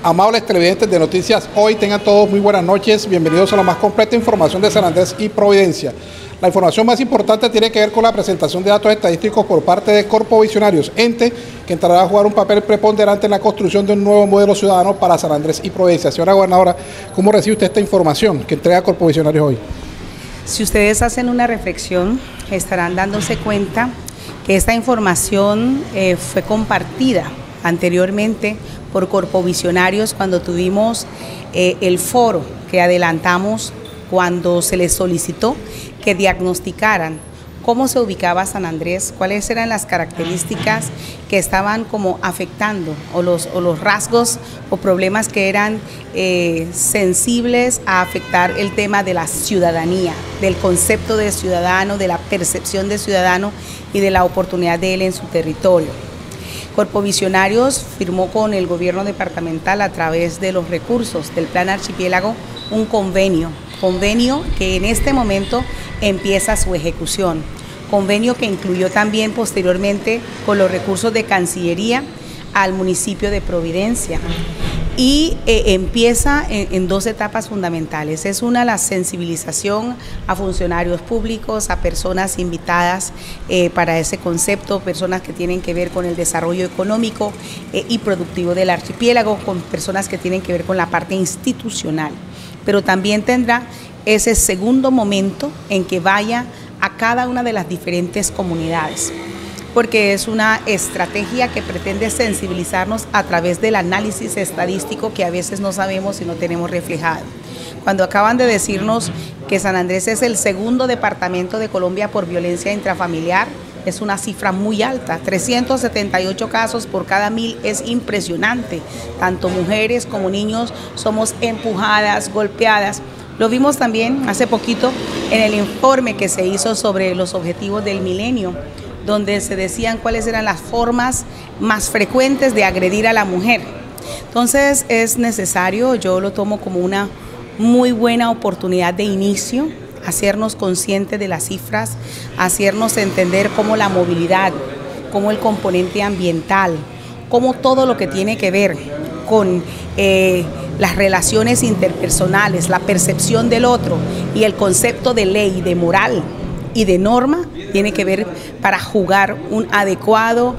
Amables televidentes de Noticias Hoy, tengan todos muy buenas noches, bienvenidos a la más completa información de San Andrés y Providencia. La información más importante tiene que ver con la presentación de datos estadísticos por parte de Corpo Visionarios, ente que entrará a jugar un papel preponderante en la construcción de un nuevo modelo ciudadano para San Andrés y Providencia. Señora gobernadora, ¿cómo recibe usted esta información que entrega Corpo Visionarios hoy? Si ustedes hacen una reflexión, estarán dándose cuenta que esta información fue compartida anteriormente por Corpo Visionarios cuando tuvimos el foro que adelantamos cuando se les solicitó que diagnosticaran cómo se ubicaba San Andrés, cuáles eran las características que estaban como afectando o los rasgos o problemas que eran sensibles a afectar el tema de la ciudadanía, del concepto de ciudadano, de la percepción de ciudadano y de la oportunidad de él en su territorio. Corpo Visionarios firmó con el gobierno departamental a través de los recursos del Plan Archipiélago un convenio que en este momento empieza su ejecución, convenio que incluyó también posteriormente con los recursos de Cancillería al municipio de Providencia. Y empieza en dos etapas fundamentales. Es una, la sensibilización a funcionarios públicos, a personas invitadas para ese concepto, personas que tienen que ver con el desarrollo económico y productivo del archipiélago, con personas que tienen que ver con la parte institucional. Pero también tendrá ese segundo momento en que vaya a cada una de las diferentes comunidades, porque es una estrategia que pretende sensibilizarnos a través del análisis estadístico que a veces no sabemos y no tenemos reflejado. Cuando acaban de decirnos que San Andrés es el segundo departamento de Colombia por violencia intrafamiliar, es una cifra muy alta, 378 casos por cada 1000 es impresionante. Tanto mujeres como niños somos empujadas, golpeadas. Lo vimos también hace poquito en el informe que se hizo sobre los objetivos del milenio, donde se decían cuáles eran las formas más frecuentes de agredir a la mujer. Entonces es necesario, yo lo tomo como una muy buena oportunidad de inicio, hacernos conscientes de las cifras, hacernos entender cómo la movilidad, cómo el componente ambiental, cómo todo lo que tiene que ver con las relaciones interpersonales, la percepción del otro y el concepto de ley, de moral y de norma tiene que ver para jugar un adecuado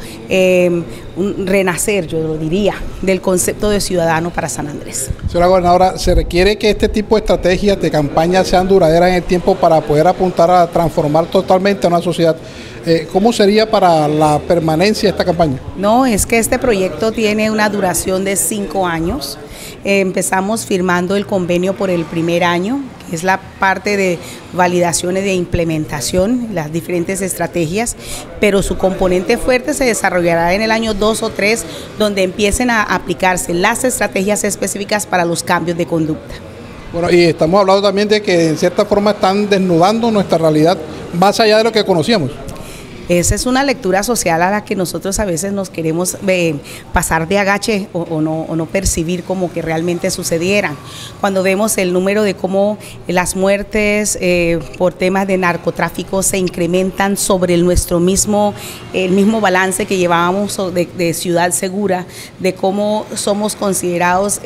un renacer, yo lo diría, del concepto de ciudadano para San Andrés. Señora gobernadora, ¿se requiere que este tipo de estrategias de campaña sean duraderas en el tiempo para poder apuntar a transformar totalmente a una sociedad? ¿Cómo sería para la permanencia de esta campaña? No, es que este proyecto tiene una duración de 5 años. Empezamos firmando el convenio por el primer año, que es la parte de validaciones de implementación, las diferentes estrategias, pero su componente fuerte se desarrollará en el año 2 o 3, donde empiecen a aplicarse las estrategias específicas para los cambios de conducta. Bueno, y estamos hablando también de que en cierta forma están desnudando nuestra realidad más allá de lo que conocíamos. Esa es una lectura social a la que nosotros a veces nos queremos pasar de agache o no percibir como que realmente sucedieran. Cuando vemos el número de cómo las muertes por temas de narcotráfico se incrementan sobre el mismo balance que llevábamos de ciudad segura, de cómo somos considerados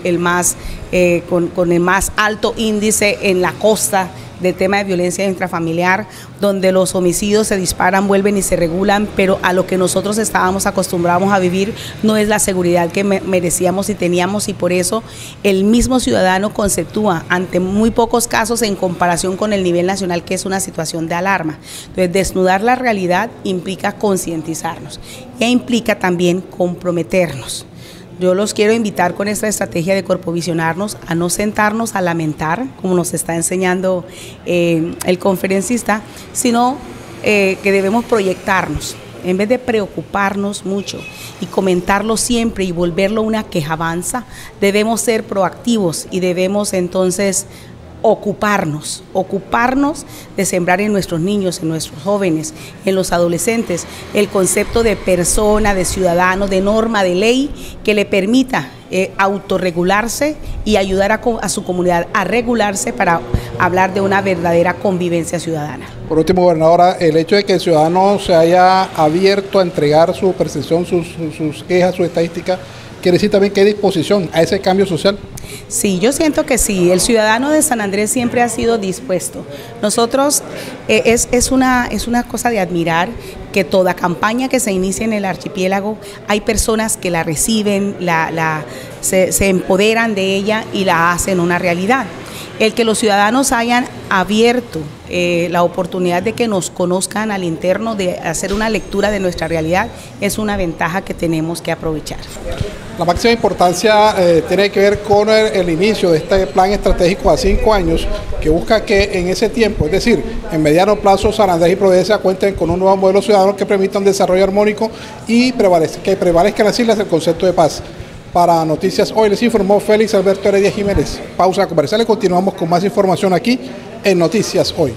con el más alto índice en la costa del tema de violencia intrafamiliar, donde los homicidios se disparan, vuelven y se regulan, pero a lo que nosotros estábamos acostumbrados a vivir no es la seguridad que merecíamos y teníamos, y por eso el mismo ciudadano conceptúa ante muy pocos casos en comparación con el nivel nacional, que es una situación de alarma. Entonces, desnudar la realidad implica concientizarnos e implica también comprometernos. Yo los quiero invitar con esta estrategia de Corpo Visionarnos a no sentarnos a lamentar, como nos está enseñando el conferencista, sino que debemos proyectarnos. En vez de preocuparnos mucho y comentarlo siempre y volverlo una quejabanza, debemos ser proactivos y debemos entonces ocuparnos de sembrar en nuestros niños, en nuestros jóvenes, en los adolescentes, el concepto de persona, de ciudadano, de norma, de ley, que le permita autorregularse y ayudar a su comunidad a regularse para hablar de una verdadera convivencia ciudadana. Por último, gobernadora, el hecho de que el ciudadano se haya abierto a entregar su percepción, sus quejas, sus estadísticas, quiere decir también que hay disposición a ese cambio social. Sí, yo siento que sí, el ciudadano de San Andrés siempre ha sido dispuesto. Nosotros, es una cosa de admirar que toda campaña que se inicie en el archipiélago, hay personas que la reciben, se empoderan de ella y la hacen una realidad. El que los ciudadanos hayan abierto la oportunidad de que nos conozcan al interno, de hacer una lectura de nuestra realidad, es una ventaja que tenemos que aprovechar. La máxima importancia tiene que ver con el inicio de este plan estratégico a 5 años que busca que en ese tiempo, es decir, en mediano plazo, San Andrés y Providencia cuenten con un nuevo modelo ciudadano que permita un desarrollo armónico y que prevalezca en las islas el concepto de paz. Para Noticias Hoy les informó Félix Alberto Heredia Jiménez. Pausa comercial y continuamos con más información aquí en Noticias Hoy.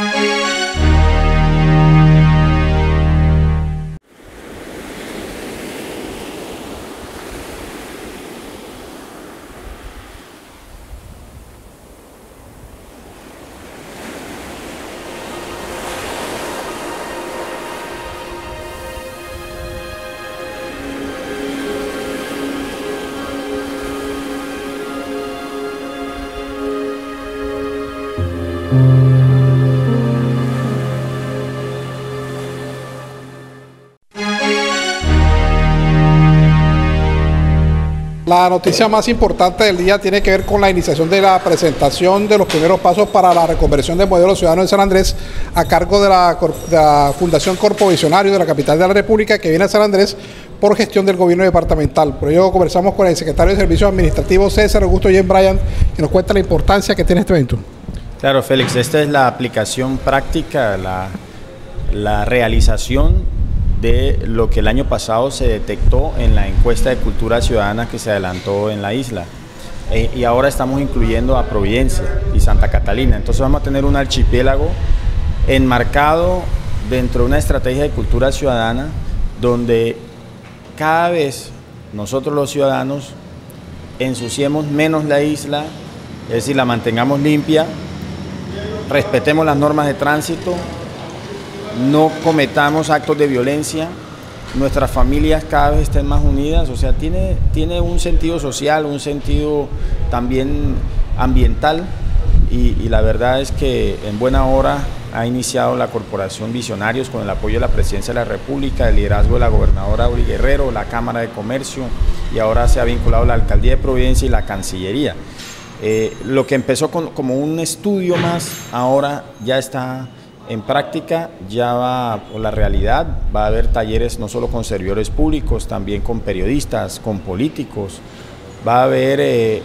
La noticia más importante del día tiene que ver con la iniciación de la presentación de los primeros pasos para la reconversión del modelo ciudadano de San Andrés a cargo de la Fundación Corpo Visionario de la capital de la República, que viene a San Andrés por gestión del gobierno departamental. Por ello conversamos con el secretario de Servicios Administrativos, César Augusto Jen Bryan, que nos cuenta la importancia que tiene este evento. Claro, Félix, esta es la aplicación práctica, la realización de lo que el año pasado se detectó en la encuesta de cultura ciudadana que se adelantó en la isla. Y ahora estamos incluyendo a Providencia y Santa Catalina. Entonces vamos a tener un archipiélago enmarcado dentro de una estrategia de cultura ciudadana donde cada vez nosotros los ciudadanos ensuciemos menos la isla, es decir, la mantengamos limpia, respetemos las normas de tránsito, no cometamos actos de violencia, nuestras familias cada vez estén más unidas, o sea, tiene un sentido social, un sentido también ambiental y la verdad es que en buena hora ha iniciado la Corporación Visionarios con el apoyo de la Presidencia de la República, el liderazgo de la gobernadora Uri Guerrero, la Cámara de Comercio y ahora se ha vinculado la Alcaldía de Providencia y la Cancillería. Lo que empezó como un estudio más, ahora ya está en práctica, ya va por la realidad, va a haber talleres no solo con servidores públicos, también con periodistas, con políticos, va a haber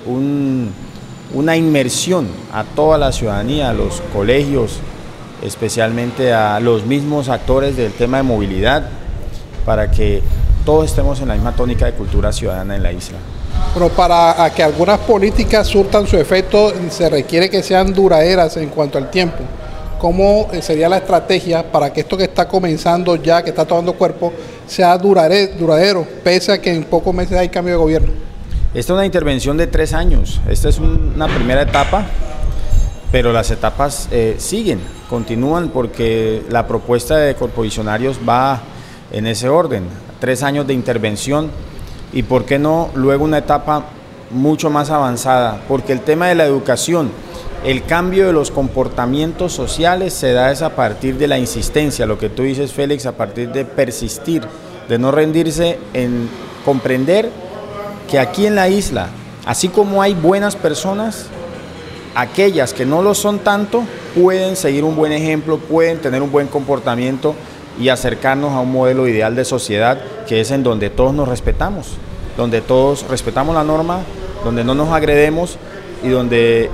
una inmersión a toda la ciudadanía, a los colegios, especialmente a los mismos actores del tema de movilidad, para que todos estemos en la misma tónica de cultura ciudadana en la isla. Pero para que algunas políticas surtan su efecto, se requiere que sean duraderas en cuanto al tiempo. ¿Cómo sería la estrategia para que esto que está comenzando ya, que está tomando cuerpo, sea duradero, pese a que en pocos meses hay cambio de gobierno? Esta es una intervención de 3 años, esta es una primera etapa, pero las etapas siguen, continúan, porque la propuesta de Corpo Visionarios va en ese orden, 3 años de intervención y por qué no luego una etapa mucho más avanzada, porque el tema de la educación, el cambio de los comportamientos sociales se da es a partir de la insistencia, lo que tú dices, Félix, a partir de persistir, de no rendirse, en comprender que aquí en la isla, así como hay buenas personas, aquellas que no lo son tanto pueden seguir un buen ejemplo, pueden tener un buen comportamiento y acercarnos a un modelo ideal de sociedad que es en donde todos nos respetamos, donde todos respetamos la norma, donde no nos agredemos y donde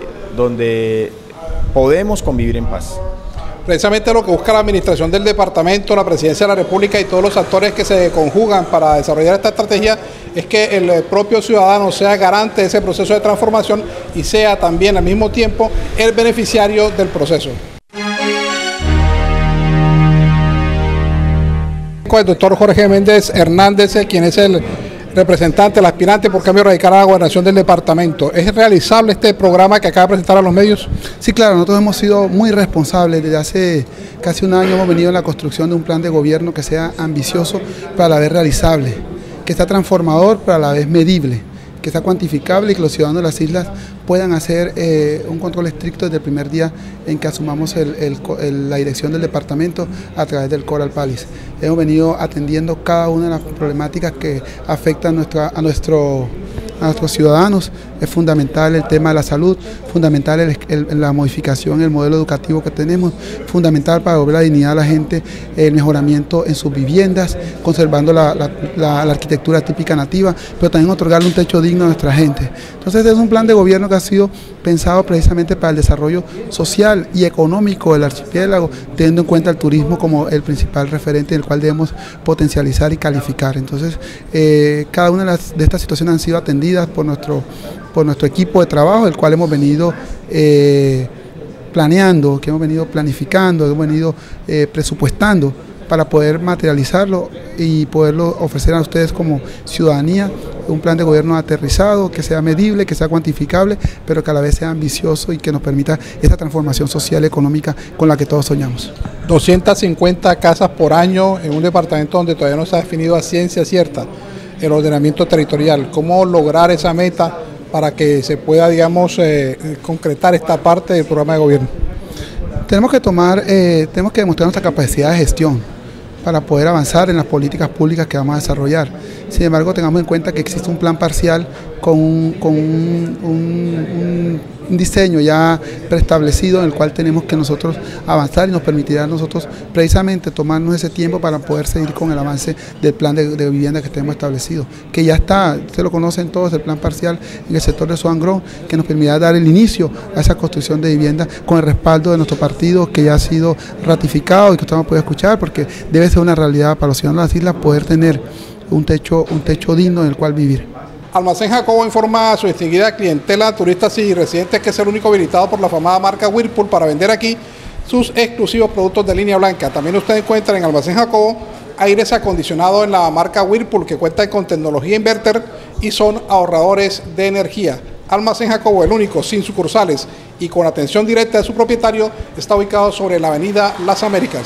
podemos convivir en paz. Precisamente lo que busca la administración del departamento, la Presidencia de la República y todos los actores que se conjugan para desarrollar esta estrategia es que el propio ciudadano sea garante de ese proceso de transformación y sea también al mismo tiempo el beneficiario del proceso. Con el doctor Jorge Méndez Hernández, quien es el representante, el aspirante por Cambio Radical a la gobernación del departamento. ¿Es realizable este programa que acaba de presentar a los medios? Sí, claro, nosotros hemos sido muy responsables. Desde hace casi un año hemos venido en la construcción de un plan de gobierno que sea ambicioso, pero a la vez realizable, que sea transformador pero a la vez medible, que sea cuantificable y que los ciudadanos de las islas puedan hacer un control estricto desde el primer día en que asumamos la dirección del departamento a través del Coral Palace. Hemos venido atendiendo cada una de las problemáticas que afectan a nuestros ciudadanos. Es fundamental el tema de la salud, fundamental la modificación del modelo educativo que tenemos, fundamental para devolver la dignidad a la gente, el mejoramiento en sus viviendas, conservando la arquitectura típica nativa, pero también otorgarle un techo digno a nuestra gente. Entonces es un plan de gobierno que ha sido pensado precisamente para el desarrollo social y económico del archipiélago, teniendo en cuenta el turismo como el principal referente del cual debemos potencializar y calificar. Entonces cada una de estas situaciones han sido atendidas por nuestro equipo de trabajo, el cual hemos venido planeando, que hemos venido planificando, hemos venido presupuestando para poder materializarlo y poderlo ofrecer a ustedes como ciudadanía, un plan de gobierno aterrizado, que sea medible, que sea cuantificable, pero que a la vez sea ambicioso y que nos permita esa transformación social y económica con la que todos soñamos. 250 casas por año en un departamento donde todavía no se ha definido a ciencia cierta el ordenamiento territorial. ¿Cómo lograr esa meta para que se pueda, digamos, concretar esta parte del programa de gobierno? Tenemos que demostrar nuestra capacidad de gestión para poder avanzar en las políticas públicas que vamos a desarrollar. Sin embargo, tengamos en cuenta que existe un plan parcial con un diseño ya preestablecido en el cual tenemos que nosotros avanzar y nos permitirá a nosotros precisamente tomarnos ese tiempo para poder seguir con el avance del plan de vivienda que tenemos establecido, que ya está, ustedes lo conocen todos, el plan parcial en el sector de Swan Grove, que nos permitirá dar el inicio a esa construcción de vivienda con el respaldo de nuestro partido, que ya ha sido ratificado y que usted no puede escuchar, porque debe ser una realidad para los ciudadanos de las islas poder tener un techo digno en el cual vivir. Almacén Jacobo informa a su distinguida clientela, turistas y residentes, que es el único habilitado por la famosa marca Whirlpool para vender aquí sus exclusivos productos de línea blanca. También usted encuentra en Almacén Jacobo aires acondicionados en la marca Whirlpool, que cuentan con tecnología inverter y son ahorradores de energía. Almacén Jacobo, el único, sin sucursales y con atención directa de su propietario, está ubicado sobre la avenida Las Américas.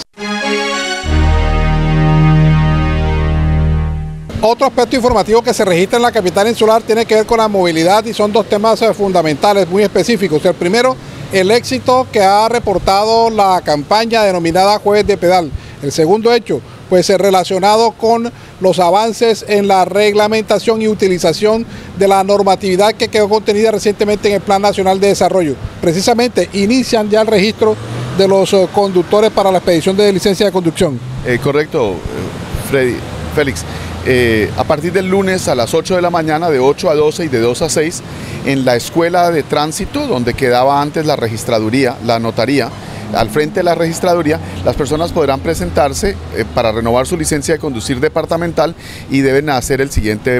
Otro aspecto informativo que se registra en la capital insular tiene que ver con la movilidad y son dos temas fundamentales muy específicos. El primero, el éxito que ha reportado la campaña denominada Jueves de Pedal. El segundo hecho, pues relacionado con los avances en la reglamentación y utilización de la normatividad que quedó contenida recientemente en el Plan Nacional de Desarrollo. Precisamente inician ya el registro de los conductores para la expedición de licencia de conducción. Correcto, Félix. A partir del lunes a las 8 de la mañana, de 8 a 12 y de 2 a 6, en la escuela de tránsito, donde quedaba antes la registraduría, la notaría, al frente de la registraduría, las personas podrán presentarse para renovar su licencia de conducir departamental y deben hacer los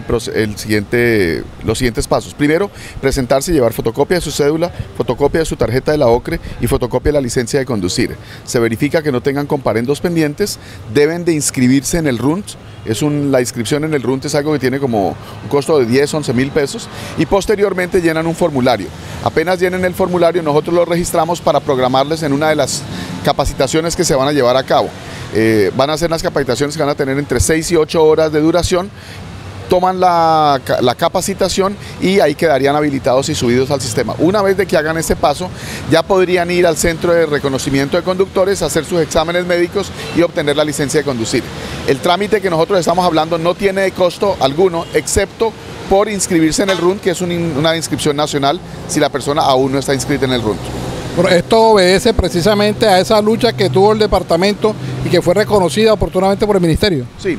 siguientes pasos. Primero, presentarse y llevar fotocopia de su cédula, fotocopia de su tarjeta de la OCRE y fotocopia de la licencia de conducir. Se verifica que no tengan comparendos pendientes, deben de inscribirse en el RUNT. La inscripción en el RUNT es algo que tiene como un costo de 10, 11 mil pesos y posteriormente llenan un formulario. Apenas llenen el formulario, nosotros lo registramos para programarles en una de las capacitaciones que se van a llevar a cabo. Van a ser las capacitaciones que van a tener entre 6 y 8 horas de duración. Toman la capacitación y ahí quedarían habilitados y subidos al sistema. Una vez de que hagan ese paso, ya podrían ir al centro de reconocimiento de conductores, hacer sus exámenes médicos y obtener la licencia de conducir. El trámite que nosotros estamos hablando no tiene costo alguno, excepto por inscribirse en el RUNT, que es una inscripción nacional si la persona aún no está inscrita en el RUNT. Bueno, esto obedece precisamente a esa lucha que tuvo el departamento y que fue reconocida oportunamente por el ministerio. Sí,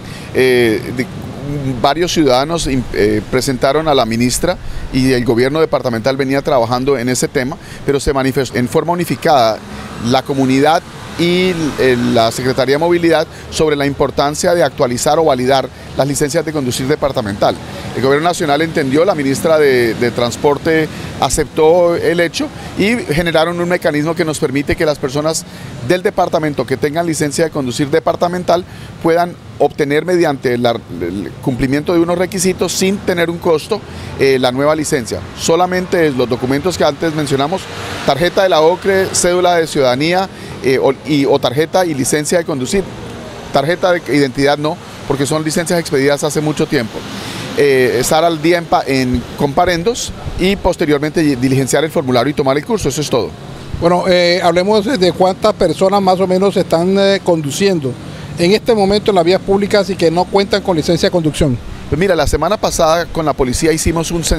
varios ciudadanos presentaron a la ministra y el gobierno departamental venía trabajando en ese tema, pero se manifestó en forma unificada la comunidad y la Secretaría de Movilidad sobre la importancia de actualizar o validar las licencias de conducir departamental. El Gobierno Nacional entendió, la ministra de Transporte aceptó el hecho y generaron un mecanismo que nos permite que las personas del departamento que tengan licencia de conducir departamental puedan obtener mediante el cumplimiento de unos requisitos sin tener un costo la nueva licencia. Solamente los documentos que antes mencionamos, tarjeta de la OCRE, cédula de ciudadanía o tarjeta y licencia de conducir. Tarjeta de identidad no, porque son licencias expedidas hace mucho tiempo. Estar al día en comparendos y posteriormente diligenciar el formulario y tomar el curso, eso es todo. Bueno, hablemos de cuántas personas más o menos están conduciendo en este momento en las vías públicas y que no cuentan con licencia de conducción. Pues mira, la semana pasada con la policía hicimos un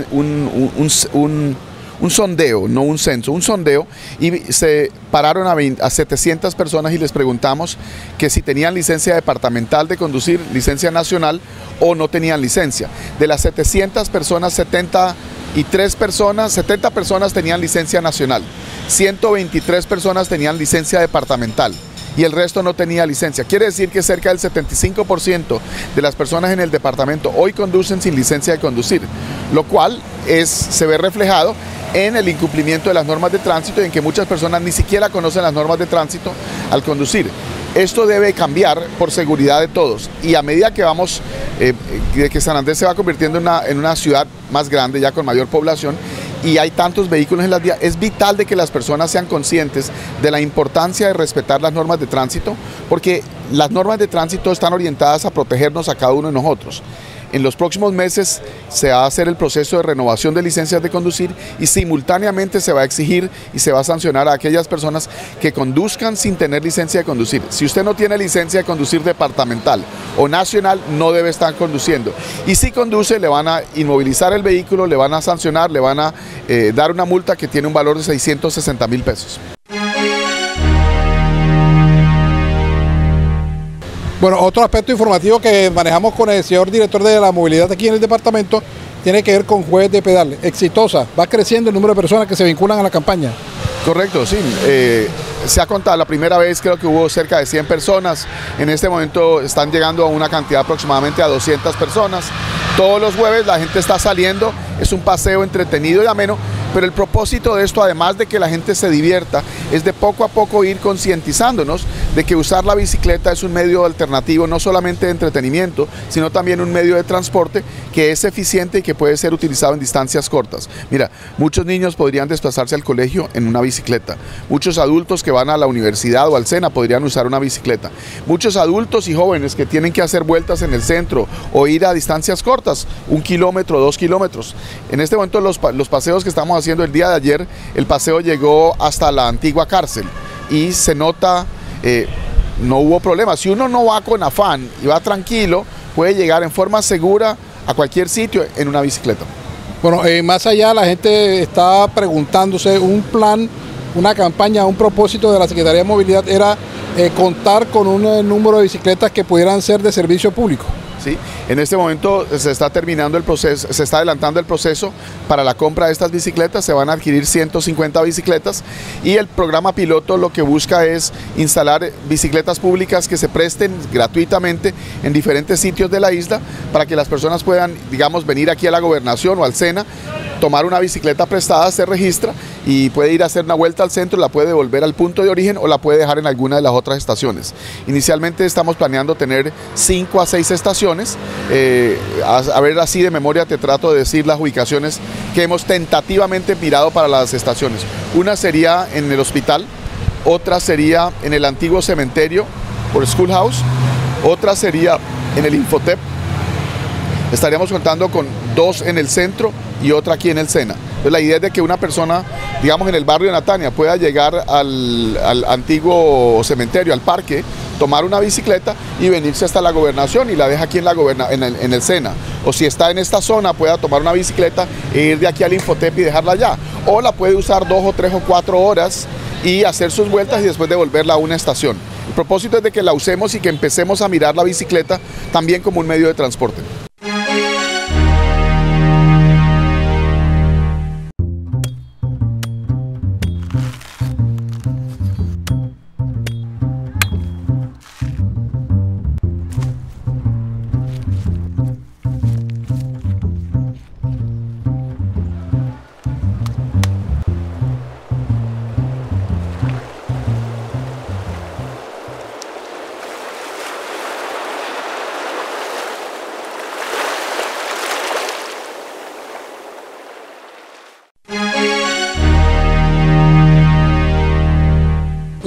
sondeo, no un censo, un sondeo, y se pararon a 700 personas y les preguntamos que si tenían licencia departamental de conducir, licencia nacional o no tenían licencia. De las 700 personas, 70 personas tenían licencia nacional, 123 personas tenían licencia departamental y el resto no tenía licencia. Quiere decir que cerca del 75% de las personas en el departamento hoy conducen sin licencia de conducir, lo cual se ve reflejado en el incumplimiento de las normas de tránsito y en que muchas personas ni siquiera conocen las normas de tránsito al conducir. Esto debe cambiar por seguridad de todos y a medida que vamos, de que San Andrés se va convirtiendo en una ciudad más grande, ya con mayor población, y hay tantos vehículos en las vías, es vital de que las personas sean conscientes de la importancia de respetar las normas de tránsito, porque las normas de tránsito están orientadas a protegernos a cada uno de nosotros. En los próximos meses se va a hacer el proceso de renovación de licencias de conducir y simultáneamente se va a exigir y se va a sancionar a aquellas personas que conduzcan sin tener licencia de conducir. Si usted no tiene licencia de conducir departamental o nacional, no debe estar conduciendo. Y si conduce, le van a inmovilizar el vehículo, le van a sancionar, le van a dar una multa que tiene un valor de 660.000 pesos. Bueno, otro aspecto informativo que manejamos con el señor director de la movilidad aquí en el departamento tiene que ver con Jueves de Pedal. Exitosa, va creciendo el número de personas que se vinculan a la campaña. Correcto, sí. Se ha contado, la primera vez creo que hubo cerca de 100 personas, en este momento están llegando a una cantidad aproximadamente a 200 personas. Todos los jueves la gente está saliendo, es un paseo entretenido y ameno, pero el propósito de esto, además de que la gente se divierta, es de poco a poco ir concientizándonos de que usar la bicicleta es un medio alternativo, no solamente de entretenimiento, sino también un medio de transporte que es eficiente y que puede ser utilizado en distancias cortas. Mira, muchos niños podrían desplazarse al colegio en una bicicleta, muchos adultos que van a la universidad o al SENA podrían usar una bicicleta, muchos adultos y jóvenes que tienen que hacer vueltas en el centro o ir a distancias cortas, 1 kilómetro, 2 kilómetros. En este momento los paseos que estamos haciendo el día de ayer, el paseo llegó hasta la antigua cárcel y se nota, no hubo problema. Si uno no va con afán y va tranquilo, puede llegar en forma segura a cualquier sitio en una bicicleta. Bueno, más allá la gente está preguntándose, un plan, una campaña, un propósito de la Secretaría de Movilidad era contar con un número de bicicletas que pudieran ser de servicio público. ¿Sí? En este momento se está terminando el proceso, se está adelantando el proceso para la compra de estas bicicletas, se van a adquirir 150 bicicletas y el programa piloto lo que busca es instalar bicicletas públicas que se presten gratuitamente en diferentes sitios de la isla para que las personas puedan, digamos, venir aquí a la gobernación o al SENA, tomar una bicicleta prestada, se registra y puede ir a hacer una vuelta al centro, la puede devolver al punto de origen o la puede dejar en alguna de las otras estaciones. Inicialmente estamos planeando tener 5 a 6 estaciones, a ver así de memoria te trato de decir las ubicaciones que hemos tentativamente mirado para las estaciones. Una sería en el hospital, otra sería en el antiguo cementerio por Schoolhouse, otra sería en el Infotep. Estaríamos contando con 2 en el centro y otra aquí en el SENA. Entonces la idea es de que una persona, digamos en el barrio de Natania, pueda llegar al antiguo cementerio, al parque, tomar una bicicleta y venirse hasta la gobernación y la deja aquí en el SENA. O si está en esta zona, pueda tomar una bicicleta e ir de aquí al Infotep y dejarla allá. O la puede usar 2 o 3 o 4 horas y hacer sus vueltas y después devolverla a una estación. El propósito es de que la usemos y que empecemos a mirar la bicicleta también como un medio de transporte.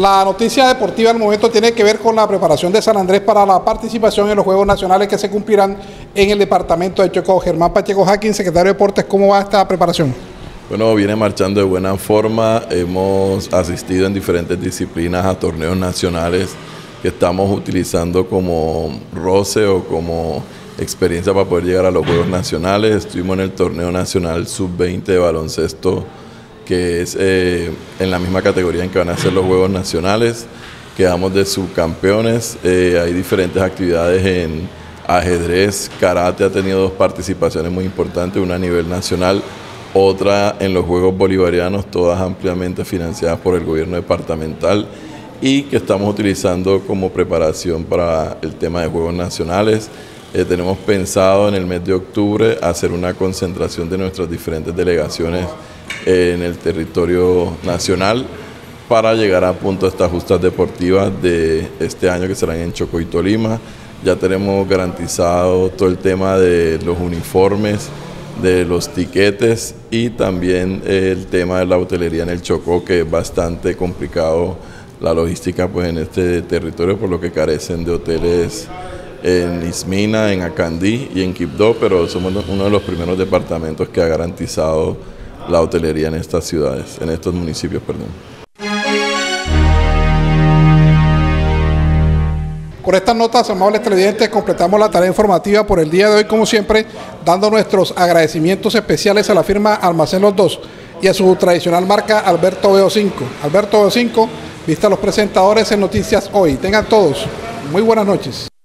La noticia deportiva al momento tiene que ver con la preparación de San Andrés para la participación en los Juegos Nacionales que se cumplirán en el departamento de Chocó. Germán Pacheco Jaquín, secretario de Deportes, ¿cómo va esta preparación? Bueno, viene marchando de buena forma. Hemos asistido en diferentes disciplinas a torneos nacionales que estamos utilizando como roce o como experiencia para poder llegar a los Juegos Nacionales. Estuvimos en el torneo nacional sub-20 de baloncesto, que es en la misma categoría en que van a ser los Juegos Nacionales. Quedamos de subcampeones. Hay diferentes actividades en ajedrez, karate ha tenido 2 participaciones muy importantes, una a nivel nacional, otra en los Juegos Bolivarianos, todas ampliamente financiadas por el gobierno departamental y que estamos utilizando como preparación para el tema de Juegos Nacionales. Tenemos pensado en el mes de octubre hacer una concentración de nuestras diferentes delegaciones en el territorio nacional para llegar a punto de estas justas deportivas de este año que serán en Chocó y Tolima. Ya tenemos garantizado todo el tema de los uniformes, de los tiquetes y también el tema de la hotelería en el Chocó, que es bastante complicado la logística pues en este territorio, por lo que carecen de hoteles en Ismina, en Acandí y en Quibdó, pero somos uno de los primeros departamentos que ha garantizado la hotelería en estas ciudades, en estos municipios, perdón. Con estas notas, amables televidentes, completamos la tarea informativa por el día de hoy, como siempre, dando nuestros agradecimientos especiales a la firma Almacén Los Dos y a su tradicional marca Alberto Veo 5. Alberto Veo 5, vista a los presentadores en Noticias Hoy. Tengan todos muy buenas noches.